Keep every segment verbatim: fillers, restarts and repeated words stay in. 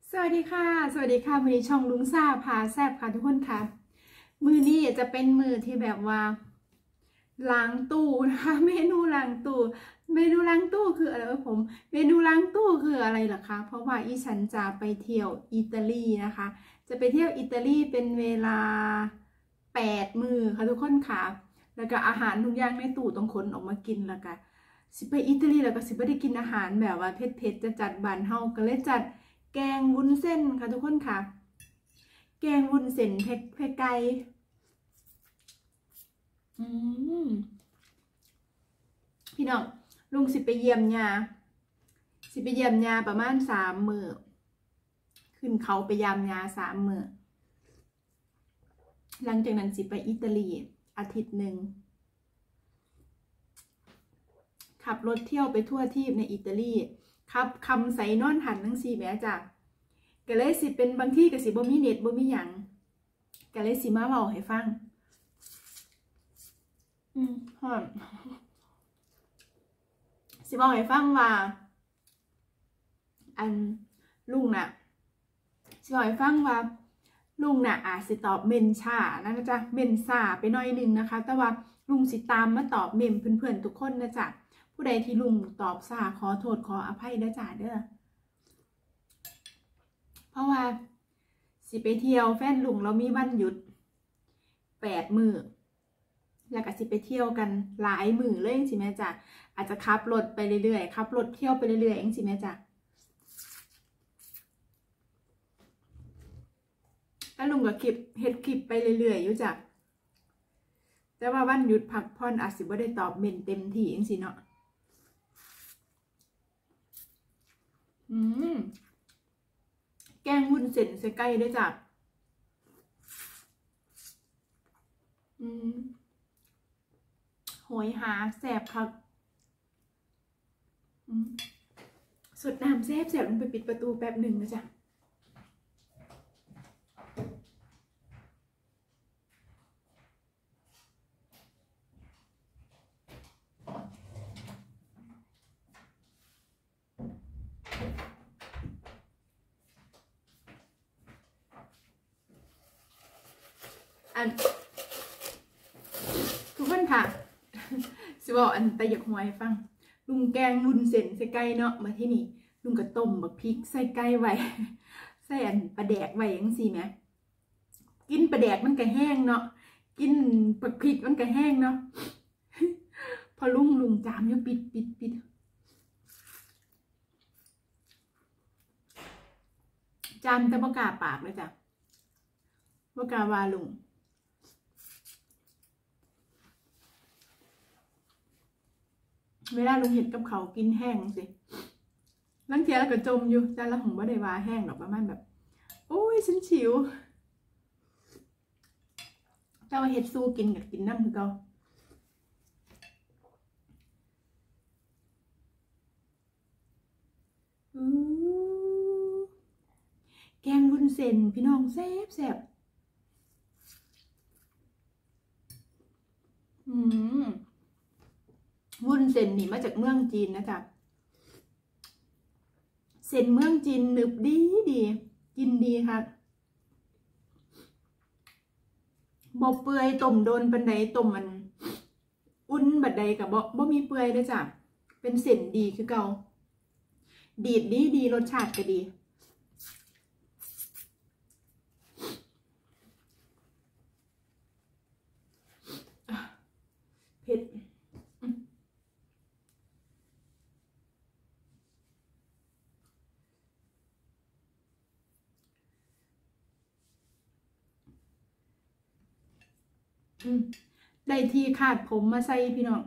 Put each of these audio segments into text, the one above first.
สวัสดีค่ะสวัสดีค่ะมือนี้ช่องลุงซ่าพาแซบค่ะทุกคนค่ะมือนี้จะเป็นมือที่แบบว่าล้างตู้นะคะเมนูล้างตู้เมนูล้างตู้คืออะไรผมเมนูล้างตู้คืออะไรล่ะคะเพราะว่าอีฉันจะไปเที่ยวอิตาลีนะคะจะไปเที่ยวอิตาลีเป็นเวลาแปดมื้อค่ะทุกคนค่ะแล้วก็อาหารทุกอย่างในตู้ต้องขนออกมากินแล้วก็สิไปอิตาลีแล้วก็สิไม่ได้กินอาหารแบบว่าเผ็ดๆจะจัดบ้านเฮาก็เลยจัดแกงวุ้นเส้นค่ะทุกคนค่ะแกงวุ้นเส้นเผ็ดเผ็ดไก่อืมพี่น้องลุงสิไปเยี่ยมยาสิไปเยี่ยมยาประมาณสามมื้อขึ้นเขาไปยามยาสามมื้อหลังจากนั้นสิไปอิตาลีอาทิตย์หนึ่งขับรถเที่ยวไปทั่วทีปในอิตาลีครับคำใส่นอนหันทั้งสี่แม่จ้ะก็เลยสิเป็นบางที่ก็สิบ่มีเน็ตบ่มีหยังก็เลยสิมาเว้าให้ฟังอืมฮอนสิบอกให้ฟังว่าอันลุงน่ะสิบอกให้ฟังว่าลุงน่ะอาจสิตอบเมนช้านะจ๊ะเมนซ่าไปหน่อยนึงนะคะแต่ว่าลุงสิตามมาตอบเมมเพื่อนๆทุกคนนะจ๊ะผู้ใดที่ลุงตอบซ่าขอโทษขออภัยนะจ๊ะเด้อเพราะว่าสิไปเที่ยวแฟนลุงเรามีวันหยุดแปดมื้อแล้วก็สิไปเที่ยวกันหลายมื้อเลยจังซี่แม่จ๊ะอาจจะขับรถไปเรื่อยๆขับรถเที่ยวไปเรื่อยๆจังซี่แม่จ๊ะแล้วลุงก็คลิปเฮ็ดคลิปไปเรื่อยๆอยู่จ้ะแต่ว่าวันหยุดพักผ่อนอาจสิบ่ได้ตอบเมนเต็มที่จังซี่เนาะอืมแกงวุ้นเส้นใส่ไก่ด้วยจ้ะอืมโหยหาแสบคักอืมสดน้ำแซ่บแซ่บลงไปปิดประตูแป๊บหนึ่งนะจ๊ะอันทุกคนค่ะสิบอกอันแต่อยากหวยฟังลุงแกงวุ้นเส้นใส่ไก่เนาะมาที่นี่ลุงก็ต้มบักพริกใส่ไก่ไว้ใส่อันปลาแดกไว้ยังสิแม่กินปลาแดกมันก็แห้งเนาะกินบักพริกมันก็แห้งเนาะพอลุงลุงจามอยู่ปิดปิดปิดจามแต่บ่กล้าปากเลยจ้ะบ่กล้าว่าลุงเวลาลุงเห็ดกับเขากินแห้งสิลังเทียแล้วก็จมอยู่แต่ละหงบ่ได้ว่าแห้งหรอกประมาณแบบโอ้ยฉันฉิวแต่ว่าเห็ดสู้กินกับกินน้ำคือเก่าแกงวุ้นเส้นพี่น้องแซ่บแซ่บอืมวุ้นเส้นนี่มาจากเมืองจีนนะจ๊ะเส้นเมืองจีนหนึบดีดีกินดีค่ะบ่เปื่อยต้มโดนปันใดต้มมันอุ่นบัดใดกับบ่บ่มีเปื่อยด้วยจ้ะเป็นเส้นดีคือเก่าดีดดีดีรสชาติก็ดีเผ็ดได้ที่คาดผมมาใส่พี่น้อง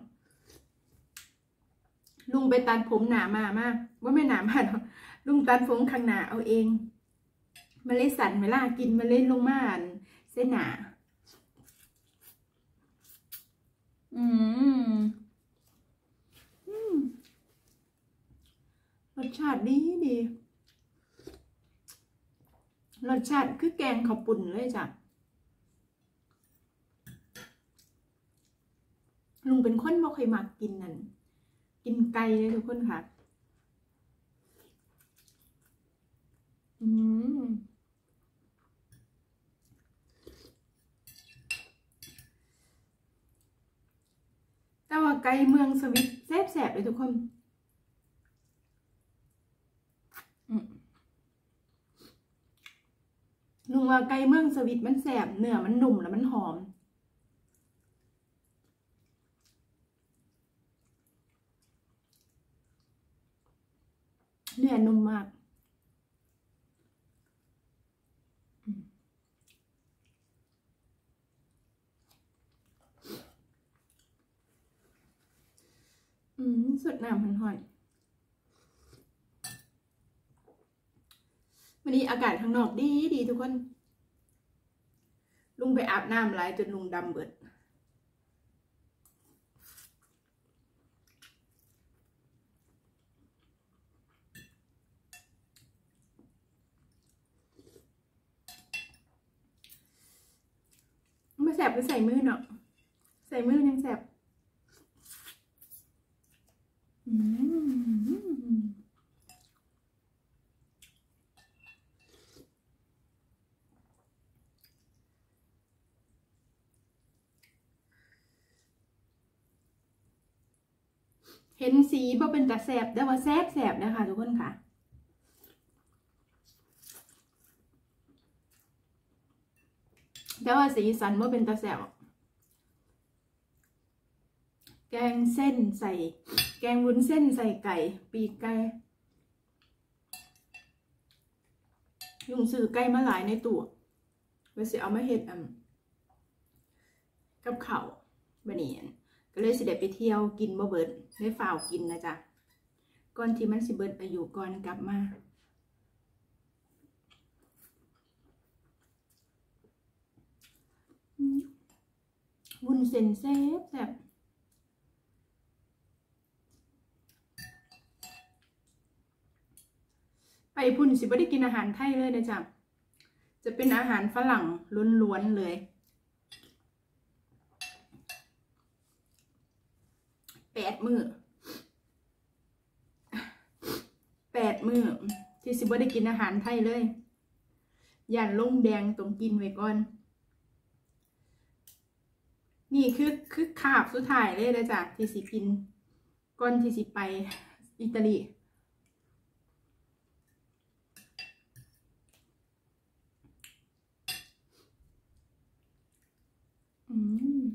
ลุงไปตัดผมหนามามากว่าไม่หนามากลุงตัดผมข้างหน้าเอาเองมาเลยสั่นเวลากินมาเลยลงมาเส้นหนาอืมรสชาติดีดีรสชาติคือแกงข้าวปุ่นเลยจ้ะลุงเป็นคนบ่เคยมักกินนั่นกินไก่เลยทุกคนค่ะอืมก่เมืองสวิตแซ่บๆเลยทุกคนลุงว่าไก่เมืองสวิตมันแซ่บเนื้อมันนุ่มแล้วมันหอมเนื้อนุ่มมากอืมสดน้ำมันหอยวันนี้อากาศข้างนอกดีดีทุกคนลุงไปอาบน้ำหลายจนลุงดำเบิดไม่แสบก็ใส่มือเนาะใส่มือยังแสบอืมเห็นสีบ่เป็นตาแสบแต่ว่าแสบแสบนะคะทุกคนค่ะแต่ว่าสีสันบ่เป็นตาแสบแกงเส้นใส่แกงวุ้นเส้นใส่ไก่ปีกไก่ยุงซื้อไก่มาหลายในตู้ไว้สิเอามาเฮ็ดอ่ะกับข้าวบัดนี้ก็เลยสิได้ไปเที่ยวกินบ่เบิดได้ฝ่าวกินนะจ๊ะก่อนที่มันสิเบิดอายุก่อนกลับมาวุ้นเส้นแซ่บแซ่บไปพุ่นสิบ่ได้กินอาหารไทยเลยนะจ๊ะจะเป็นอาหารฝรั่งล้วนๆเลยแปดมื้อแปดมื้อที่สิบ่ได้กินอาหารไทยเลยย่านลงแดงตรงกินไว้ก่อนนี่คือคือคาบสุดท้ายเลยนะจ๊ะที่สิกินก่อนที่สิไปอิตาลีอืม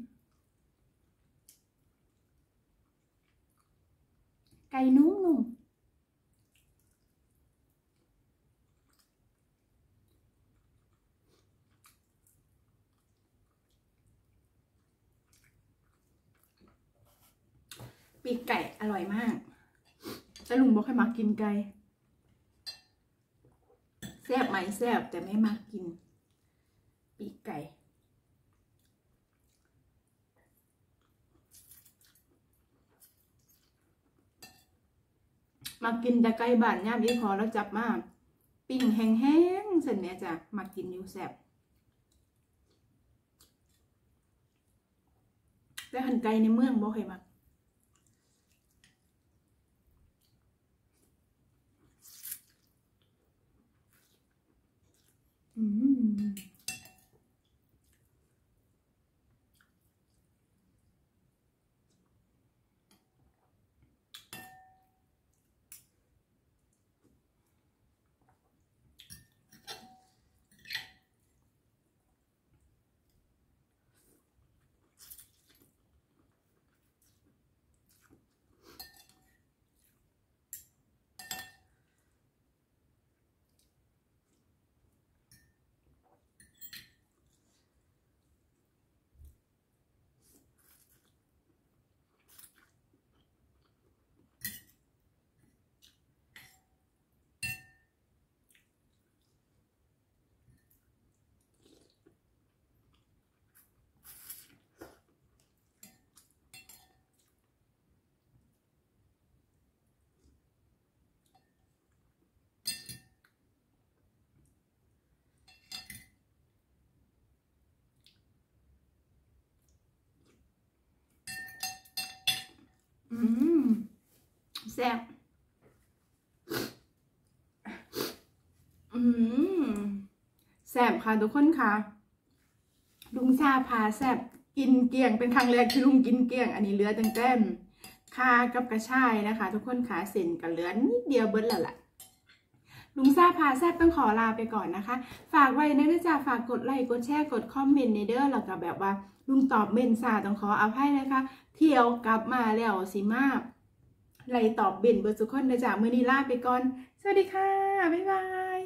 ไก่นุ่มๆปีกไก่อร่อยมากแต่ลุงบอกให้มากินไก่แซ่บไหมแซ่บแต่ไม่มากินปีกไก่มากินแต่ไก่บ้านย่ามอีพอแล้วจับมาปิ้งแห้งๆเสร็จเนี่ยจ้ะมากินอยู่แซ่บแต่หันไก่ในเมืองบอกให้มาอืมอืมแซ่บอืมแซ่บค่ะทุกคนค่ะลุงซาพาแซ่บกินเกลี้ยงเป็นครั้งแรกที่ลุงกินเกลี้ยงอันนี้เหลือตั้งแต่คากับกระชายนะคะทุกคนขาเส้นกันเหลือนิดเดียวเบิดแล้วล่ะลุงซาพาแซบต้องขอลาไปก่อนนะคะฝากไว้นะจ๊ะฝากกดไลค์กดแชร์กดคอมเมนต์ในเด้อแล้วก็แบบว่าลุงตอบเมนซาต้องขออภัยนะคะเที่ยวกลับมาแล้วสิมาไล่ตอบเบนเบอร์สุกคนนะจ๊ะมื้อนี้ลาไปก่อนสวัสดีค่ะบ๊ายบาย